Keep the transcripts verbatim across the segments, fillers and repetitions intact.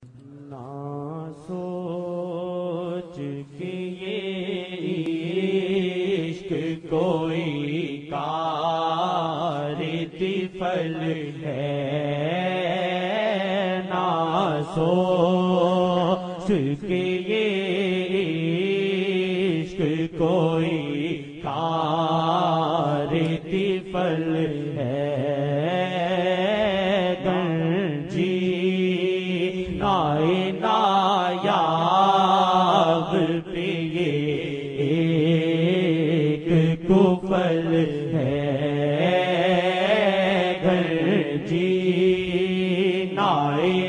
نہ سوچ کہ یہ عشق کوئی کار طفل ہے، نہ سوچ کہ یہ عشق کوئی کار طفل ہے، نایاب پہ یہ ایک کفل ہے، گھر جی نائے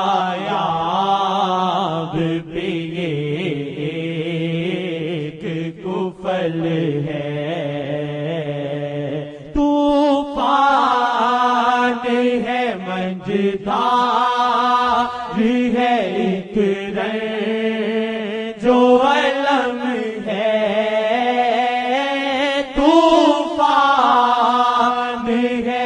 نایاب پہ یہ ایک کفل ہے، طوفان ہے منجدار ہے ایک رنج جو علم ہے، طوفان ہے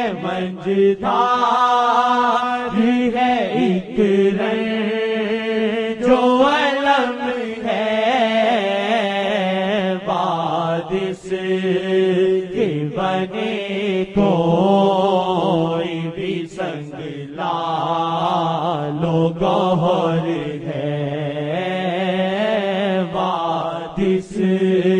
منجدار ہے ایک رنج جو علم ہے، بادس کے بنے کوئی بھی سنگ لالو گوہر ہے، وادس